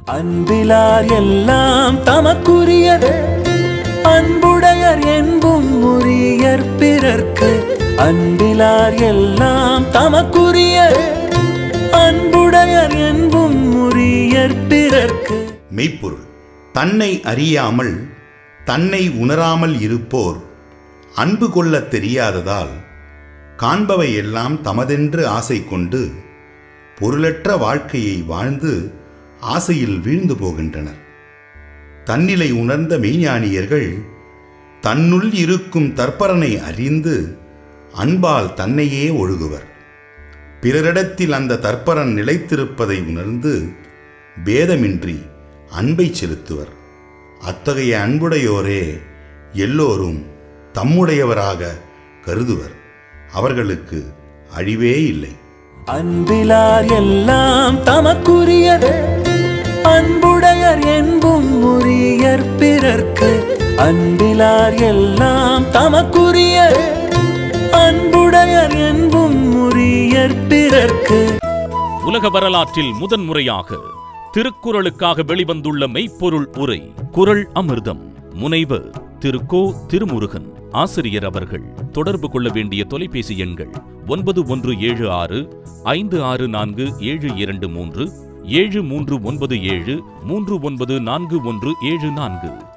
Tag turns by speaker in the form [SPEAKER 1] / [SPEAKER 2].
[SPEAKER 1] அன்பிலார் எல்லாம் தமக்குரியர் அன்புடையர் என்பும் உரியர் பிறர்க்கு அன்பிலார் எல்லாம் தமக்குரியர் அன்புடையர் என்பும் உரியர் பிறர்க்கு.
[SPEAKER 2] மெய்ப்பொருள். தன்னை அறியாமல் தன்னை உணராமல் இருப்போர் அன்பு கொள்ளத் தெரியாததால் காண்பவை எல்லாம் தமதென்று ஆசை கொண்டு பொருளற்ற வாழ்க்கையை வாழ்ந்து ஆசையில் வீழ்ந்து போகின்றனர். தன்னிலை உணர்ந்த மெய்ஞானியர்கள் தன்னுள் இருக்கும் தற்பரனை அறிந்து அன்பால் தன்னையே ஒழுகுவர். பிறரிடத்தில் அந்த தற்பரன் நிலைத்திருப்பதை உணர்ந்து பேதமின்றி அன்பை செலுத்துவர். அத்தகைய அன்புடையோரே எல்லோரும் தம்முடையவராக கருதுவர். அவர்களுக்கு அழிவே இல்லை.
[SPEAKER 1] அன்பிலார் எல்லாம் தமக்குரியர் அன்புடையர் என்பும் உரியர் பிறர்க்கு அன்பிலார் எல்லாம் தமக்குரியர் அன்புடையர் என்பும் உரியர் பிறர்க்கு.
[SPEAKER 3] உலக வரலாற்றில் முதன்முறையாக திருக்குறளுக்காக வெளிவந்துள்ள மெய்ப்பொருள் உரை குறள் அமிர்தம். முனைவர் திரு கோ. திருமுருகன் ஆசிரியர் அவர்கள். தொடர்பு கொள்ள வேண்டிய தொலைபேசி எண்கள் 9176 564 723 7397 394174.